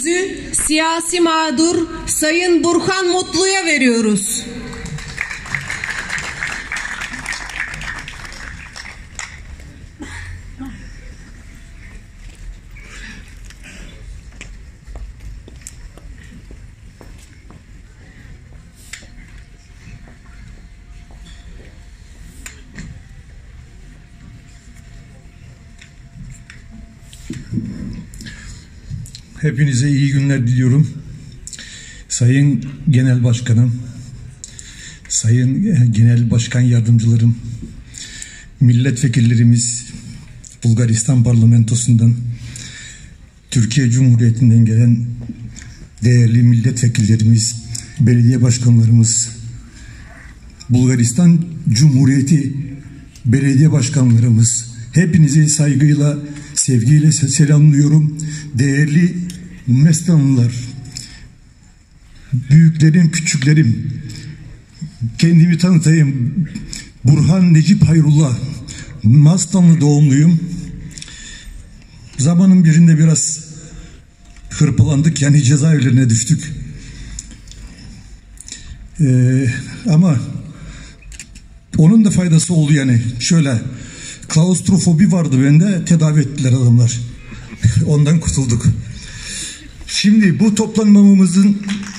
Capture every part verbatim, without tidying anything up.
sözü siyasi mağdur Sayın Burhan Mutlu'ya veriyoruz. Hepinize iyi günler diliyorum. Sayın Genel Başkanım, Sayın Genel Başkan Yardımcılarım, milletvekillerimiz, Bulgaristan Parlamentosu'ndan, Türkiye Cumhuriyeti'nden gelen değerli milletvekillerimiz, belediye başkanlarımız, Bulgaristan Cumhuriyeti belediye başkanlarımız, hepinizi saygıyla, sevgiyle selamlıyorum. Değerli Mesneviler, büyüklerim, küçüklerim, kendimi tanıtayım. Burhan Necip Hayrullah, Mastanlı doğumluyum. Zamanın birinde biraz hırpalandık, yani cezaevlerine düştük. Ee, ama onun da faydası oldu yani. Şöyle, klaustrofobi vardı bende, tedavi ettiler adamlar. Ondan kurtulduk. Şimdi bu toplanmamızın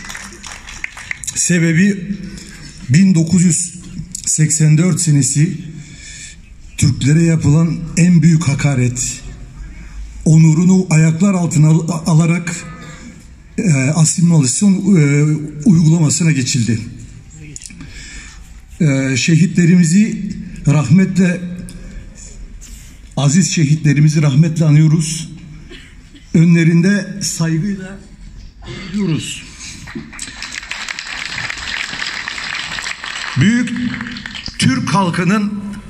sebebi bin dokuz yüz seksen dört senesi Türklere yapılan en büyük hakaret. Onurunu ayaklar altına alarak e, asimilasyon e, uygulamasına geçildi. E, şehitlerimizi rahmetle, aziz şehitlerimizi rahmetle anıyoruz. Önlerinde saygıyla duruyoruz. Büyük Türk halkının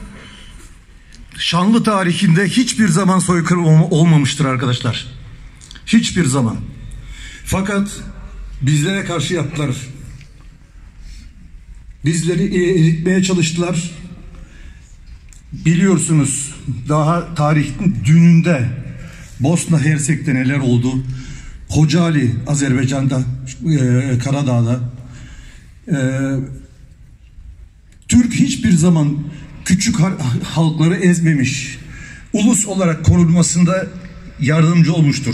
şanlı tarihinde hiçbir zaman soykırım olmamıştır arkadaşlar. Hiçbir zaman. Fakat bizlere karşı yaptılar. Bizleri eritmeye çalıştılar. Biliyorsunuz, daha tarihin dününde Bosna Hersek'te neler oldu? Kocaeli, Azerbaycan'da, e, Karadağ'da. E, Türk hiçbir zaman küçük halkları ezmemiş. Ulus olarak korunmasında yardımcı olmuştur.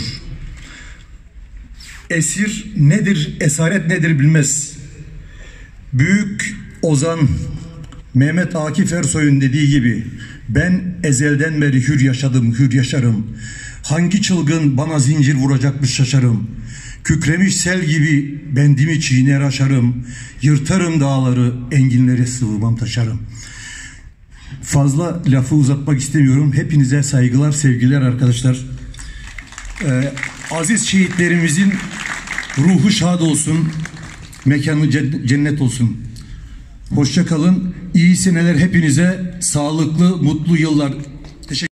Esir nedir, esaret nedir bilmez. Büyük ozan Mehmet Akif Ersoy'un dediği gibi, ben ezelden beri hür yaşadım, hür yaşarım. Hangi çılgın bana zincir vuracakmış şaşarım. Kükremiş sel gibi bendimi çiğner aşarım. Yırtarım dağları, enginlere sığmam taşarım. Fazla lafı uzatmak istemiyorum. Hepinize saygılar, sevgiler arkadaşlar. Ee, aziz şehitlerimizin ruhu şad olsun, mekanı cennet olsun. Hoşça kalın. İyi seneler hepinize. Sağlıklı, mutlu yıllar. Teşekkür